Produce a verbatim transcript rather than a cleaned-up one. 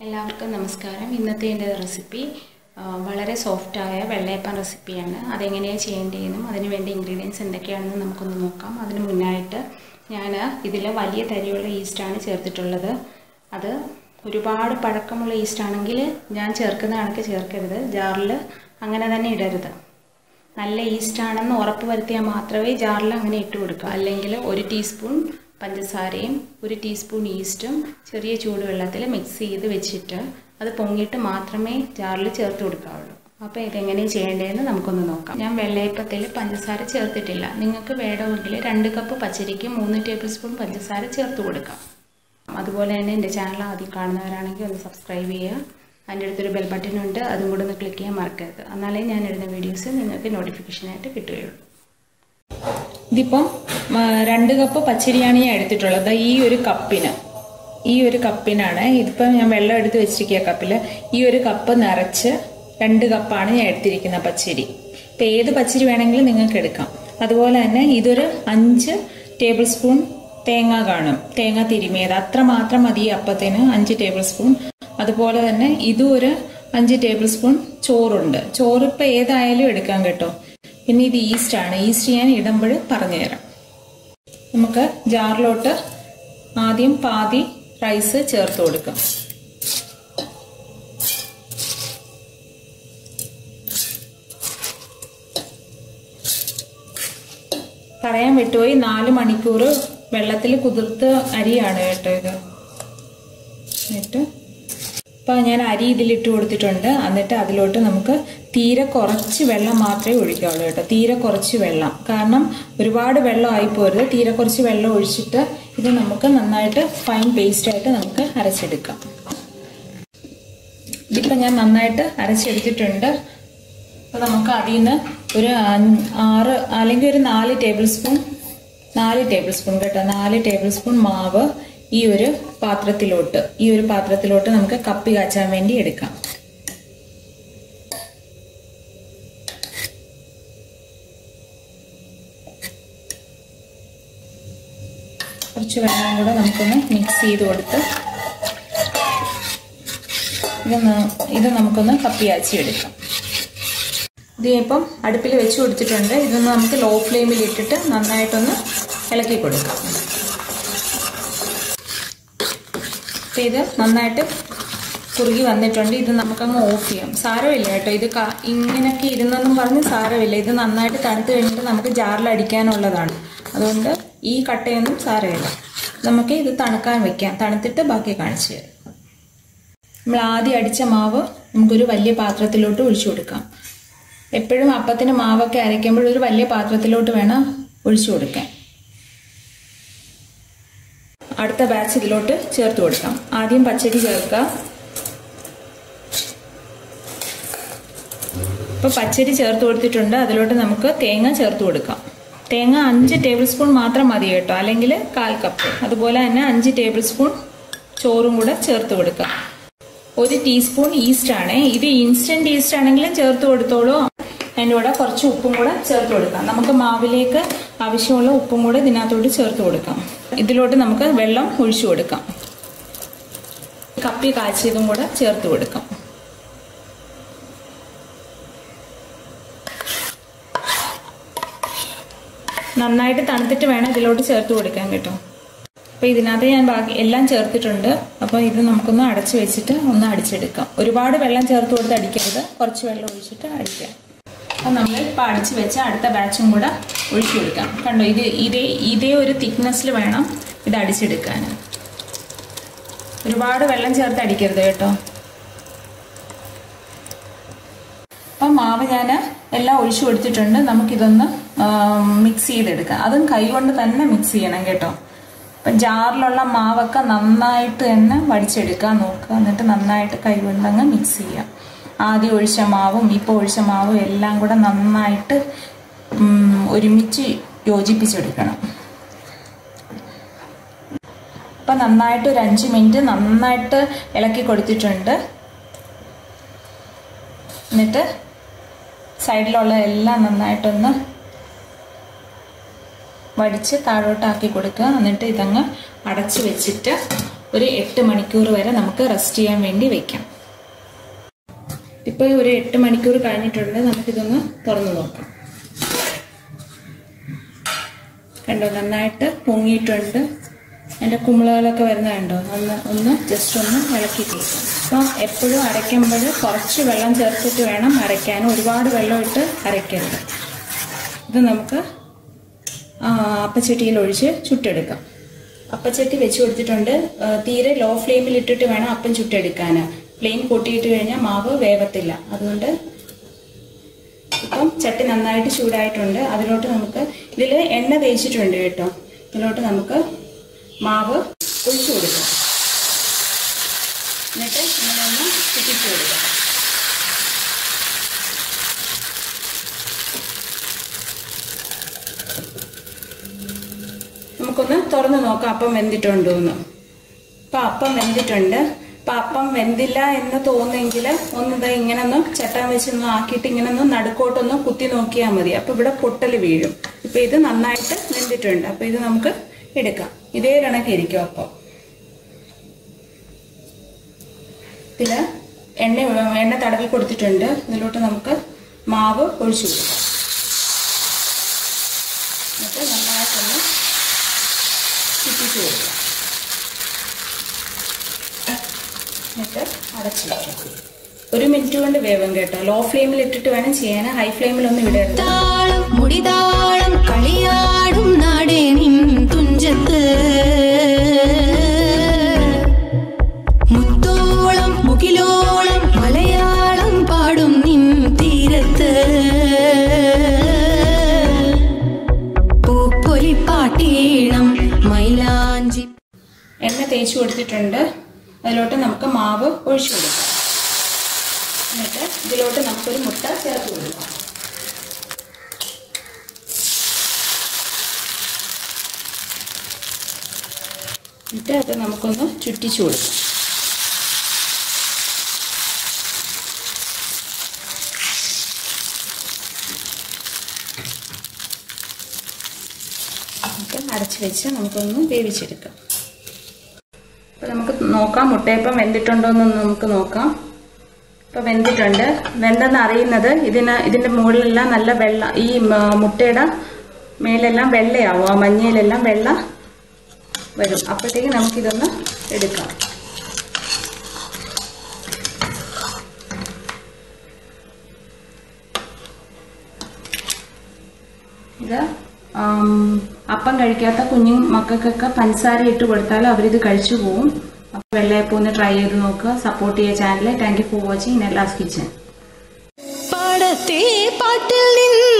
എല്ലാവർക്കും നമസ്കാരം. ഇന്നത്തെ എൻ്റെ റെസിപ്പി വളരെ സോഫ്റ്റായ വെള്ളയപ്പം റെസിപ്പിയാണ്. അതെങ്ങനെയാണ് ചെയ്യേണ്ടതെന്നും അതിന് വേണ്ട ഇൻഗ്രീഡിയൻസ് എന്തൊക്കെയാണെന്ന് നമുക്കൊന്ന് നോക്കാം. അതിന് മുന്നായിട്ട് ഞാൻ ഇതിൽ വലിയ തരിയുള്ള ഈസ്റ്റാണ് ചേർത്തിട്ടുള്ളത്. അത് ഒരുപാട് പഴക്കമുള്ള ഈസ്റ്റ് ആണെങ്കിൽ ഞാൻ ചേർക്കുന്ന കണക്ക് ചേർക്കരുത്, ജാറിൽ അങ്ങനെ തന്നെ ഇടരുത്. നല്ല ഈസ്റ്റ് ആണെന്ന് ഉറപ്പ് വരുത്തിയാൽ മാത്രമേ ജാറിൽ അങ്ങനെ ഇട്ട് കൊടുക്കുക. അല്ലെങ്കിൽ ഒരു ടീസ്പൂൺ പഞ്ചസാരയും ഒരു ടീസ്പൂൺ ഈസ്റ്റും ചെറിയ ചൂടുവെള്ളത്തിൽ മിക്സ് ചെയ്ത് വെച്ചിട്ട് അത് പൊങ്ങിയിട്ട് മാത്രമേ ജാറിൽ ചേർത്ത് കൊടുക്കാവുള്ളൂ. അപ്പോൾ ഇതെങ്ങനെ ചെയ്യേണ്ടതെന്ന് നമുക്കൊന്ന് നോക്കാം. ഞാൻ വെള്ളയപ്പത്തിൽ പഞ്ചസാര ചേർത്തിട്ടില്ല. നിങ്ങൾക്ക് വേണമെങ്കിൽ രണ്ട് കപ്പ് പച്ചരിക്ക് മൂന്ന് ടേബിൾ സ്പൂൺ പഞ്ചസാര ചേർത്ത് കൊടുക്കാം. അതുപോലെ തന്നെ എൻ്റെ ചാനൽ ആദ്യം കാണുന്നവരാണെങ്കിൽ ഒന്ന് സബ്സ്ക്രൈബ് ചെയ്യുക. അതിൻ്റെ അടുത്തൊരു ബെൽ ബട്ടൺ ഉണ്ട്, അതും കൂടെ ഒന്ന് ക്ലിക്ക് ചെയ്യാൻ മറക്കരുത്. എന്നാലേ ഞാൻ ഇടുന്ന വീഡിയോസ് നിങ്ങൾക്ക് നോട്ടിഫിക്കേഷനായിട്ട് കിട്ടുകയുള്ളൂ. ഇതിപ്പം രണ്ട് കപ്പ് പച്ചരിയാണ് ഞാൻ എടുത്തിട്ടുള്ളത്. ഈ ഒരു കപ്പിന് ഈ ഒരു കപ്പിനാണ് ഇതിപ്പം ഞാൻ വെള്ളം എടുത്ത് വെച്ചിരിക്കുക കപ്പിൽ. ഈ ഒരു കപ്പ് നിറച്ച് രണ്ട് കപ്പാണ് ഞാൻ എടുത്തിരിക്കുന്ന പച്ചരി. ഇപ്പം ഏത് പച്ചരി വേണമെങ്കിലും നിങ്ങൾക്ക് എടുക്കാം. അതുപോലെ തന്നെ ഇതൊരു അഞ്ച് ടേബിൾ സ്പൂൺ തേങ്ങ കാണും, തേങ്ങ തിരുമിയത് അത്ര മാത്രം മതി ഈ അപ്പത്തിന്, അഞ്ച് ടേബിൾ സ്പൂൺ. അതുപോലെ തന്നെ ഇതും ഒരു അഞ്ച് ടേബിൾ സ്പൂൺ ചോറുണ്ട്. ചോറ് ഇപ്പം ഏതായാലും എടുക്കാം കേട്ടോ. പിന്നെ ഇത് ഈസ്റ്റ് ആണ്. ഈസ്റ്റ് ഞാൻ ഇടുമ്പോൾ പറഞ്ഞുതരാം. നമുക്ക് ജാറിലോട്ട് ആദ്യം പാതി റൈസ് ചേർത്ത് കൊടുക്കാം. പറയാൻ വിട്ടുപോയി, നാല് മണിക്കൂർ വെള്ളത്തിൽ കുതിർത്ത് അരിയാണ് കേട്ടോ ഇത്. എന്നിട്ട് ഇപ്പം ഞാൻ അരി ഇതിലിട്ട് കൊടുത്തിട്ടുണ്ട്. എന്നിട്ട് അതിലോട്ട് നമുക്ക് തീരെ കുറച്ച് വെള്ളം മാത്രമേ ഒഴിക്കാവുള്ളൂ കേട്ടോ. തീരെ കുറച്ച് വെള്ളം, കാരണം ഒരുപാട് വെള്ളം ആയിപ്പോരുത്. തീരെ കുറച്ച് വെള്ളം ഒഴിച്ചിട്ട് ഇത് നമുക്ക് നന്നായിട്ട് ഫൈൻ പേസ്റ്റായിട്ട് നമുക്ക് അരച്ചെടുക്കാം. ഇതിപ്പോൾ ഞാൻ നന്നായിട്ട് അരച്ചെടുത്തിട്ടുണ്ട്. അപ്പോൾ നമുക്ക് അതിൽ നിന്ന് ഒരു ആറ് അല്ലെങ്കിൽ ഒരു നാല് ടേബിൾ സ്പൂൺ നാല് ടേബിൾ സ്പൂൺ കേട്ടോ നാല് ടേബിൾ സ്പൂൺ മാവ് ഈ ഒരു പാത്രത്തിലോട്ട് ഈ ഒരു പാത്രത്തിലോട്ട് നമുക്ക് കപ്പി കാച്ചാൻ വേണ്ടി എടുക്കാം. കുറച്ച് വെള്ളം കൂടെ നമുക്കൊന്ന് മിക്സ് ചെയ്ത് കൊടുത്ത് ഇത് ഇത് നമുക്കൊന്ന് കപ്പി കാച്ചി എടുക്കാം. ഇത് ഇപ്പം അടുപ്പിൽ വെച്ച് കൊടുത്തിട്ടുണ്ട്. ഇതൊന്ന് നമുക്ക് ലോ ഫ്ലെയിമിൽ ഇട്ടിട്ട് നന്നായിട്ടൊന്ന് ഇളക്കി കൊടുക്കാം. അപ്പം ഇത് നന്നായിട്ട് കുറുകി വന്നിട്ടുണ്ട്. ഇത് നമുക്കങ്ങ് ഓഫ് ചെയ്യാം. സാരമില്ല കേട്ടോ, ഇത് ഇങ്ങനെയൊക്കെ ഇരുന്നെന്നും പറഞ്ഞ് സാരമില്ല. ഇത് നന്നായിട്ട് തണുത്ത് കഴിഞ്ഞിട്ട് നമുക്ക് ജാറിൽ അടിക്കാനുള്ളതാണ്. അതുകൊണ്ട് ഈ കട്ടയൊന്നും സാരമില്ല. നമുക്ക് ഇത് തണുക്കാൻ വെക്കാം. തണുത്തിട്ട് ബാക്കി കാണിച്ചു തരാം. നമ്മൾ ആദ്യം അടിച്ച മാവ് നമുക്കൊരു വലിയ പാത്രത്തിലോട്ട് ഒഴിച്ചു കൊടുക്കാം. എപ്പോഴും അപ്പത്തിന് മാവൊക്കെ അരയ്ക്കുമ്പോൾ ഒരു വലിയ പാത്രത്തിലോട്ട് വേണം ഒഴിച്ചു കൊടുക്കാൻ. അടുത്ത ബാച്ച് ഇതിലോട്ട് ചേർത്ത് കൊടുക്കാം. ആദ്യം പച്ചരി ചേർക്കാം. ഇപ്പോൾ പച്ചരി ചേർത്ത് കൊടുത്തിട്ടുണ്ട്. അതിലോട്ട് നമുക്ക് തേങ്ങ ചേർത്ത് കൊടുക്കാം. തേങ്ങ അഞ്ച് ടേബിൾ സ്പൂൺ മാത്രം മതി കേട്ടോ, അല്ലെങ്കിൽ കാൽ കപ്പ്. അതുപോലെ തന്നെ അഞ്ച് ടേബിൾ സ്പൂൺ ചോറും കൂടെ ചേർത്ത് കൊടുക്കാം. ഒരു ടീസ്പൂൺ ഈസ്റ്റ് ആണ്. ഇത് ഇൻസ്റ്റന്റ് ഈസ്റ്റ് ആണെങ്കിലും ചേർത്ത് കൊടുത്തോളൂ. അതിൻ്റെ കൂടെ കുറച്ച് ഉപ്പും കൂടെ ചേർത്ത് കൊടുക്കാം. നമുക്ക് മാവിലേക്ക് ആവശ്യമുള്ള ഉപ്പും കൂടെ ഇതിനകത്തോട്ട് ചേർത്ത് കൊടുക്കാം. ഇതിലോട്ട് നമുക്ക് വെള്ളം ഒഴിച്ചു കൊടുക്കാം. കപ്പി കാച്ചിയതും കൂടെ ചേർത്ത് കൊടുക്കാം. നന്നായിട്ട് തണുത്തിട്ട് വേണം ഇതിലോട്ട് ചേർത്ത് കൊടുക്കാൻ കേട്ടോ. അപ്പോൾ ഇതിനകത്ത് ഞാൻ ബാക്കി എല്ലാം ചേർത്തിട്ടുണ്ട്. അപ്പോൾ ഇത് നമുക്കൊന്ന് അടച്ചു വെച്ചിട്ട് ഒന്ന് അടിച്ചെടുക്കാം. ഒരുപാട് വെള്ളം ചേർത്ത് കൊടുത്ത് അടിക്കരുത്, കുറച്ച് വെള്ളം ഒഴിച്ചിട്ട് അടിക്കാം. അപ്പം നമ്മൾ ഇപ്പോൾ അടിച്ച് വെച്ച അടുത്ത ബാച്ചും കൂടെ ഒഴിച്ചു കൊടുക്കാം. കണ്ടോ, ഇത് ഇതേ ഇതേ ഒരു തിക്നെസ്സിൽ വേണം ഇത് അടിച്ചെടുക്കാൻ. ഒരുപാട് വെള്ളം ചേർത്ത് അടിക്കരുത് കേട്ടോ. അപ്പം മാവ് ഞാൻ എല്ലാം ഒഴിച്ചു കൊടുത്തിട്ടുണ്ട്. നമുക്കിതൊന്ന് മിക്സ് ചെയ്തെടുക്കാം. അതും കൈ കൊണ്ട് തന്നെ മിക്സ് ചെയ്യണം കേട്ടോ. അപ്പം ജാറിലുള്ള മാവൊക്കെ നന്നായിട്ട് തന്നെ വടിച്ചെടുക്കാൻ നോക്കുക. എന്നിട്ട് നന്നായിട്ട് കൈ കൊണ്ടങ്ങ് മിക്സ് ചെയ്യാം. ആദ്യം ഒഴിച്ച മാവും ഇപ്പോൾ ഒഴിച്ച മാവും എല്ലാം കൂടെ നന്നായിട്ട് ഒരുമിച്ച് യോജിപ്പിച്ചെടുക്കണം. അപ്പം നന്നായിട്ട് ഒരു അഞ്ച് മിനിറ്റ് നന്നായിട്ട് ഇളക്കി കൊടുത്തിട്ടുണ്ട്. എന്നിട്ട് സൈഡിലുള്ള എല്ലാം നന്നായിട്ടൊന്ന് വടിച്ച് താഴോട്ടാക്കി കൊടുക്കുക. എന്നിട്ട് ഇതങ്ങ് അടച്ച് വെച്ചിട്ട് ഒരു എട്ട് മണിക്കൂർ വരെ നമുക്ക് റെസ്റ്റ് ചെയ്യാൻ വേണ്ടി വെക്കാം. ഇപ്പോൾ ഒരു എട്ട് മണിക്കൂർ കഴിഞ്ഞിട്ടുണ്ട്. നമുക്കിതൊന്ന് തുറന്നു നോക്കാം. കണ്ടോ, നന്നായിട്ട് പൊങ്ങിയിട്ടുണ്ട്. അതിൻ്റെ കുമിളകളൊക്കെ വരുന്നത് കണ്ടോ. ഒന്ന് ഒന്ന് ജസ്റ്റ് ഒന്ന് ഇളക്കി കേൾക്കാം. അപ്പോൾ എപ്പോഴും അരയ്ക്കുമ്പോൾ കുറച്ച് വെള്ളം ചേർത്തിട്ട് വേണം അരയ്ക്കാൻ. ഒരുപാട് വെള്ളം ഇട്ട് അരയ്ക്കരുത്. ഇത് നമുക്ക് അപ്പച്ചട്ടിയിൽ ഒഴിച്ച് ചുട്ടെടുക്കാം. അപ്പച്ചട്ടി വെച്ച് കൊടുത്തിട്ടുണ്ട്. തീരെ ലോ ഫ്ലെയിമിൽ ഇട്ടിട്ട് വേണം അപ്പം ചുട്ടെടുക്കാൻ. ഫ്ലെയിം കൂട്ടിയിട്ട് കഴിഞ്ഞാൽ മാവ് വേവത്തില്ല. അതുകൊണ്ട് ഇപ്പം ചട്ടി നന്നായിട്ട് ചൂടായിട്ടുണ്ട്. അതിലോട്ട് നമുക്ക് ഇതിൽ എണ്ണ തേച്ചിട്ടുണ്ട് കേട്ടോ. ഇതിലോട്ട് നമുക്ക് മാവ് ഒഴിച്ചു കൊടുക്കാം. എന്നിട്ട് ഇങ്ങനെ ഒന്ന് ചുറ്റിച്ചു കൊടുക്കാം. നമുക്കൊന്ന് തുറന്ന് നോക്കാം അപ്പം വെന്തിട്ടുണ്ടോ എന്ന്. ഇപ്പം അപ്പം വെന്തിട്ടുണ്ട്. അപ്പം അപ്പം വെന്തില്ല എന്ന് തോന്നുമെങ്കിൽ ഒന്ന് ഇങ്ങനെ ഒന്ന് ചട്ടം വെച്ചൊന്ന് ആക്കിയിട്ട് ഇങ്ങനെ ഒന്ന് നടുക്കോട്ടൊന്ന് കുത്തി നോക്കിയാൽ മതി. അപ്പം ഇവിടെ പൊട്ടൽ വീഴും. ഇപ്പം ഇത് നന്നായിട്ട് വെന്തിട്ടുണ്ട്. അപ്പം ഇത് നമുക്ക് എടുക്കാം. ഇതേ കണക്കിരിക്കും. അപ്പം ഇതിൽ എണ്ണ എണ്ണ തടവി കൊടുത്തിട്ടുണ്ട്. ഇതിലോട്ട് നമുക്ക് മാവ് ഒഴിച്ചു കൊടുക്കാം. എന്നിട്ട് നന്നായിട്ടൊന്ന് ചുറ്റിച്ചു കൊടുക്കാം. എന്നിട്ട് അടച്ചു വയ്ക്കാം. ഒരു മിനിറ്റ് കൊണ്ട് വേവും കേട്ടോ. ലോ ഫ്ലെയിമിൽ ഇട്ടിട്ട് വേണം ചെയ്യാൻ. ഹൈ ഫ്ലെയിമിലൊന്നും ഇടരുത്. കളിയാടും നാടേ നിൻ തുഞ്ചത്ത് മുത്തോളം മുകിലോളം മലയാളം പാടും നിൻ തീരത്ത് പൂപ്പൊലിപ്പാട്ടീണം മൈലാഞ്ചി. എണ്ണ തേച്ച് കൊടുത്തിട്ടുണ്ട്. അതിലോട്ട് നമുക്ക് മാവ് ഒഴിച്ചു കൊടുക്കാം. എന്നിട്ട് ഇതിലോട്ട് നമുക്കൊരു മുട്ട ചേർത്ത് കൊടുക്കാം. എന്നിട്ട് അത് നമുക്കൊന്ന് ചുറ്റിച്ചു കൊടുക്കാം. എന്നിട്ട് അടച്ചു വെച്ച് നമുക്കൊന്ന് വേവിച്ചെടുക്കാം. അപ്പോൾ നമുക്ക് നോക്കാം മുട്ടയപ്പം വെന്തിട്ടുണ്ടോ എന്ന് നമുക്ക് നോക്കാം. ഇപ്പോൾ വെന്തിട്ടുണ്ട്. വെന്തെന്ന് അറിയുന്നത് ഇതിന് ഇതിൻ്റെ മുകളിലെല്ലാം നല്ല വെള്ള, ഈ മുട്ടയുടെ മേലെല്ലാം വെള്ളയാവും. ആ മഞ്ഞയിലെല്ലാം വെള്ള വരും. അപ്പോഴത്തേക്ക് നമുക്കിതൊന്ന് എടുക്കാം. ഇത് അപ്പം കഴിക്കാത്ത കുഞ്ഞു മക്കൾക്കൊക്കെ പഞ്ചസാര ഇട്ട് കൊടുത്താൽ അവരിത് കഴിച്ചു പോവും. അപ്പോൾ വെള്ളയപ്പം ഒന്ന് ട്രൈ ചെയ്ത് നോക്കുക. സപ്പോർട്ട് ചെയ്യുക channel. Thank you for watching Nella's kitchen. പാടത്തെ പാട്ടിൽ